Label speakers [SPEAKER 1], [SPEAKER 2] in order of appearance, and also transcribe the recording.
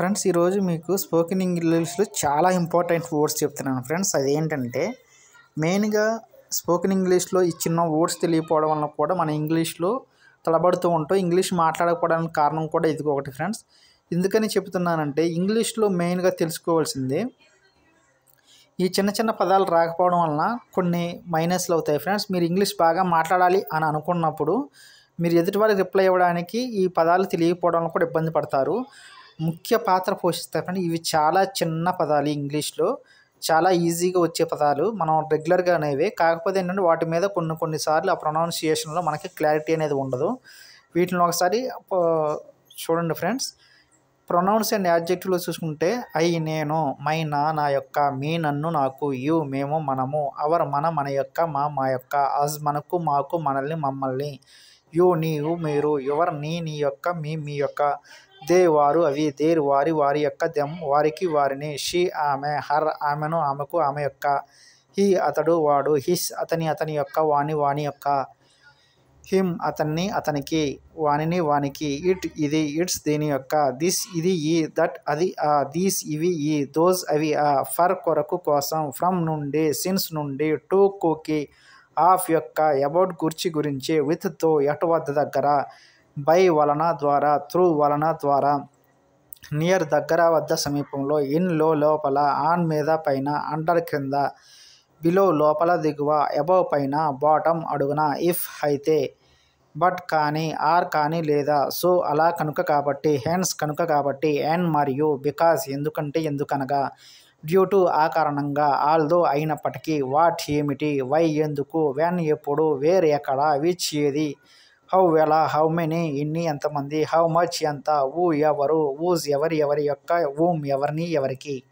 [SPEAKER 1] Friends ఈరోజు మీకు spoken ఇంగ్లీష్లో చాలా ఇంపార్టెంట్ వర్డ్స్ చెప్తున్నాను ఫ్రెండ్స్. అదేంటంటే మెయిన్గా స్పోకెన్ ఇంగ్లీష్లో ఈ చిన్న వర్డ్స్ తెలియకపోవడం వల్ల కూడా మన ఇంగ్లీష్లో తలబడుతూ ఉంటాం. ఇంగ్లీష్ మాట్లాడకపోవడానికి కారణం కూడా ఇది ఒకటి ఫ్రెండ్స్. ఎందుకని చెప్తున్నానంటే ఇంగ్లీష్లో మెయిన్గా తెలుసుకోవాల్సింది ఈ చిన్న చిన్న పదాలు రాకపోవడం వలన కొన్ని మైనస్లు అవుతాయి ఫ్రెండ్స్. మీరు ఇంగ్లీష్ బాగా మాట్లాడాలి అని అనుకున్నప్పుడు మీరు ఎదుటివారికి రిప్లై ఇవ్వడానికి ఈ పదాలు తెలియకపోవడం కూడా ఇబ్బంది పడతారు. ముఖ్య పాత్ర పోషిస్తాయి ఫ్రెండ్స్. ఇవి చాలా చిన్న పదాలు, ఇంగ్లీష్లో చాలా ఈజీగా వచ్చే పదాలు, మనం రెగ్యులర్గా అనేవి. కాకపోతే ఏంటంటే వాటి మీద కొన్నిసార్లు ఆ ప్రొనౌన్సియేషన్లో మనకి క్లారిటీ అనేది ఉండదు. వీటిని ఒకసారి చూడండి ఫ్రెండ్స్. ప్రొనౌన్స్ అండ్ యాడ్జెక్టివ్లో చూసుకుంటే ఐ నేను, మై నా యొక్క, మీ నన్ను నాకు, యు మేము మనము, అవర్ మన యొక్క, మా యొక్క, అజ్ మనకు మాకు మనల్ని మమ్మల్ని, యు నీవు మీరు, యువర్ నీ యొక్క, మీ యొక్క, దే వారు అవి, దేర్ వారి యొక్క, దెమ్ వారికి వారిని, షీ ఆమె, హర్ ఆమెను ఆమెకు ఆమె యొక్క, హీ అతడు వాడు, హిస్ అతని యొక్క, వాని యొక్క, హిమ్ అతన్ని అతనికి, వానికి, ఇట్ ఇది ఇట్స్ దీని యొక్క, దిస్ ఇది ఈ, దట్ అది ఆ, దీస్ ఇవి ఈ, దోస్ అవి ఆ, ఫర్ కొరకు కోసం, ఫ్రమ్ నుండి, సిన్స్ నుండి, టు కుకి, ఆఫ్ యొక్క, అబౌట్ గురించి, విత్ తో ఎటు వద్ద దగ్గర, బై వలన ద్వారా, త్రూ వలన ద్వారా, నియర్ దగ్గర వద్ద సమీపంలో, ఇన్ లోపల, ఆన్ మీద పైన, అండర్ క్రింద, బిలో లోపల దిగువ, అబవ్ పైన, బాటమ్ అడుగున, ఇఫ్ అయితే, బట్ కానీ, ఆర్ కానీ లేదా, సో అలా కనుక కాబట్టి, హెన్స్ కనుక కాబట్టి, అండ్ మరియు, బికాస్ ఎందుకంటే ఎందుకనగా, డ్యూ టు ఆ కారణంగా, ఆల్దో అయినప్పటికీ, వాట్ ఏమిటి, వై ఎందుకు, వెన్ ఎప్పుడు, వేర్ ఎక్కడ, విచ్ ఏది, హౌ ఎలా, హౌ మెనీ ఎన్ని ఎంతమంది, హౌ మచ్ ఎంత, ఊ ఎవరు, ఊజ్ ఎవరి యొక్క, ఊమ్ ఎవరిని ఎవరికి.